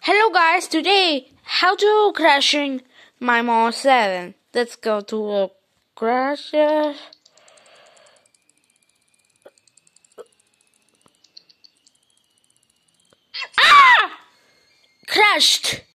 Hello guys, today how to crashing my Moy 7. Let's go to a crash. Crashed.